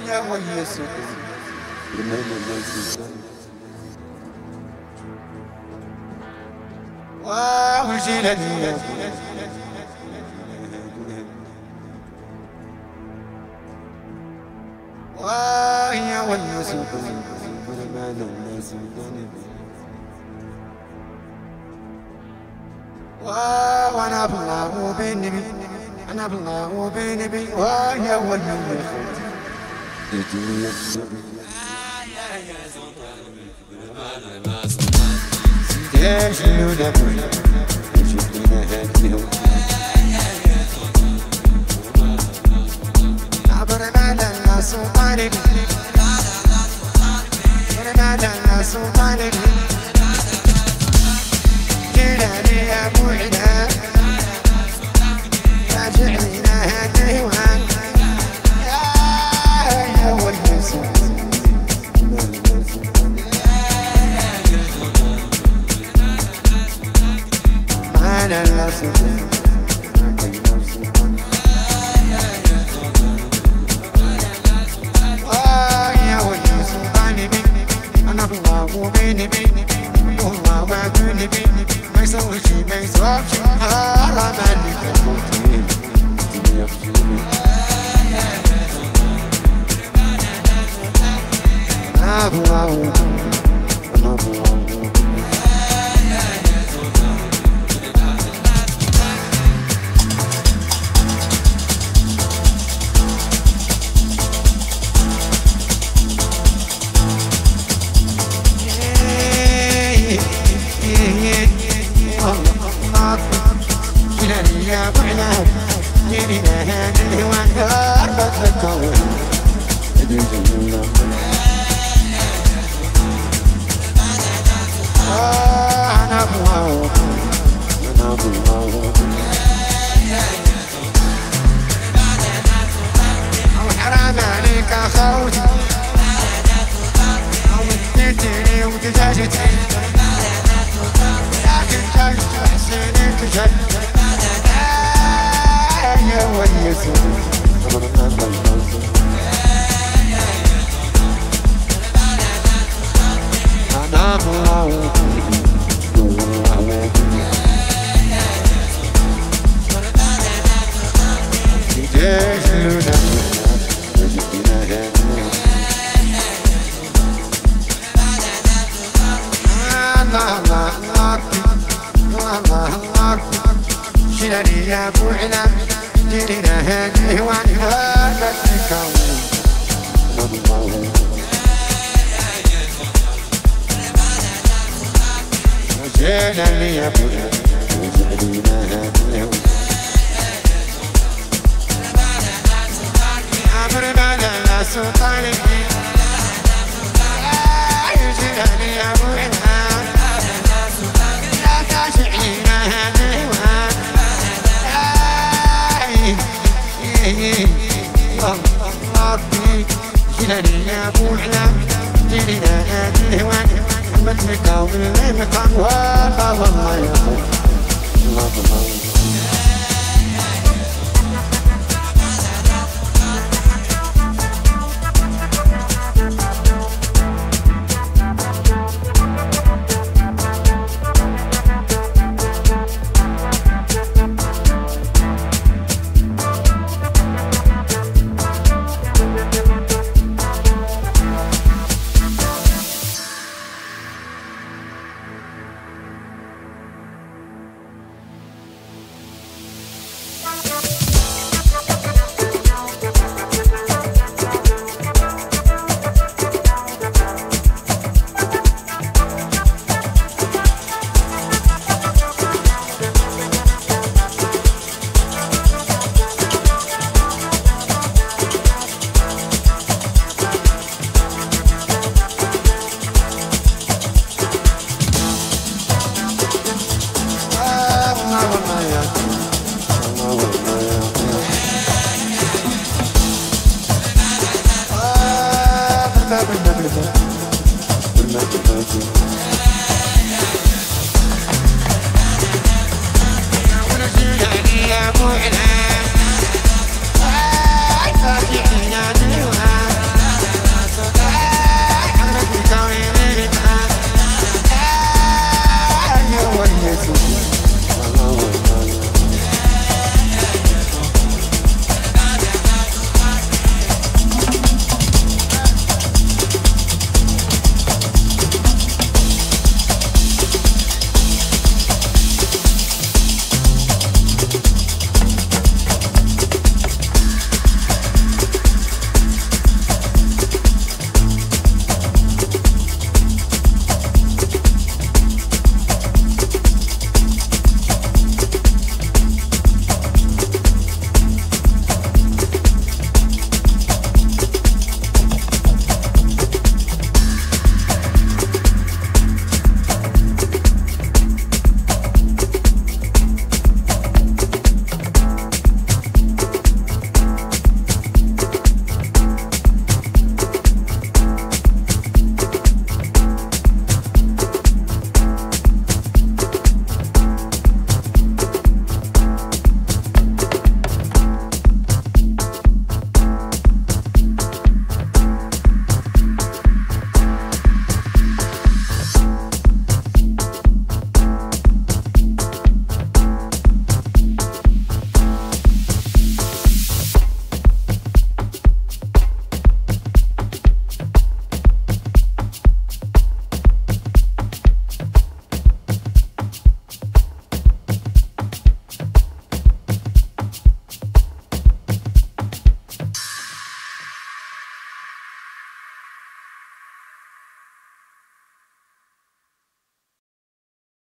يا ويسك وجلني ويا ويسك وانا بالله بيني انا بالله بيني ويا ويسك يا جنود جبنا هاتيو عبرنا للناس وطالب عبرنا للناس وطالب جيلاني يا ابو علا راجعينا هالديوان يا واليوسف أنا الأصل يا ولي سلطاني بي أنا بالله وبيني بي والله ما كوني بي ما يسوي شي ما يسوي شي حرام عليك الموتين أنا بالله أنا بالله يا ابو عناد جينا هذا الهوان قربت الكون انا ابو انا ابو حرام عليك اخوتي وديتني ودجاجتي لكن جاي حسينك جاي يا ويسك أنا الله شلالي يا ابو علا جينا هادي وعنها بتكون جلالي يا ابو علا جينا هادي عمر ما لا سلطاني جلالي يا ابو علا لا تشعينا هادي ربي جلالي يا ابو علا جينا هادي الهوان مثلك ومن المقام والله يا الله يا ابو علا